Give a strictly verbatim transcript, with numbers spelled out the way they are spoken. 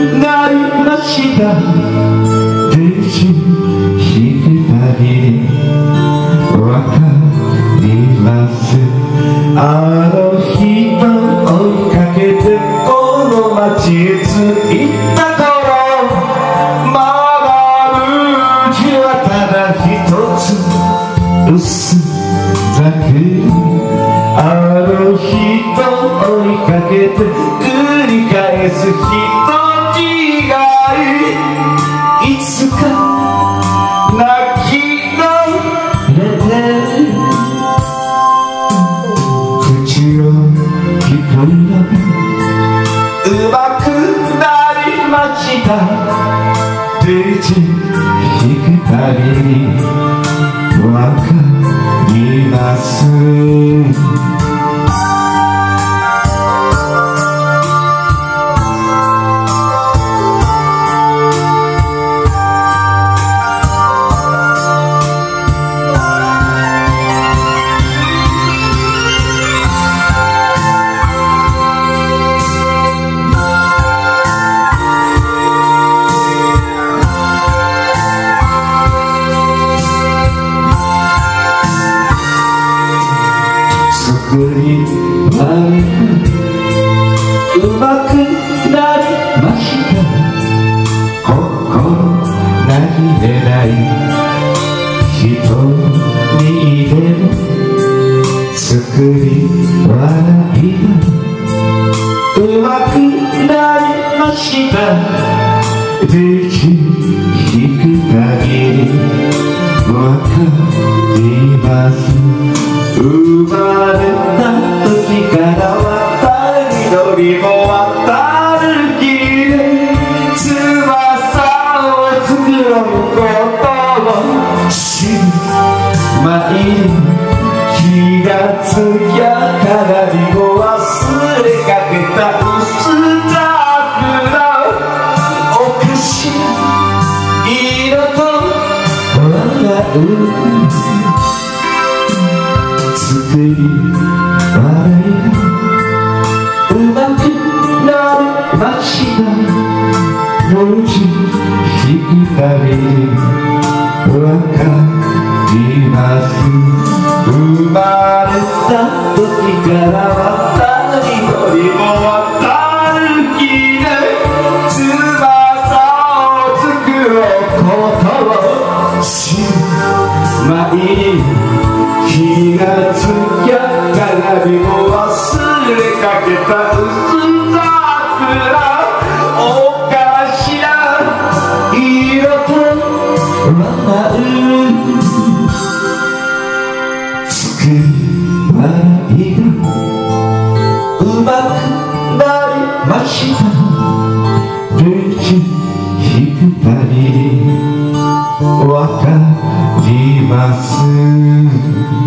なりました電車引くたびわかりますあの人追いかけてこの街へ着いた頃まだルージュはただ一つ薄桜あの人追いかけて繰り返す人違いいつか泣きのれて口を聞こえなうまくなりましたデジ引くたびにわかります作りはうまくなりました心何気ない人にでも作り笑いがうまくなりましたデジ引くたびにわかります生まれた時から渡り鳥も渡る気で翼を作ろうことをしまい気がつきゃ鏡を忘れかけた薄桜おかしい色と笑う作り笑いがうまくなりました路地引くたびにわかります生まれた時から渡り鳥も渡る気で翼を作ろうことをしまい気がつきゃ鏡も忘れかけた薄桜おかしな色と笑う作り笑いがうまくなりました電気引くたびにわかります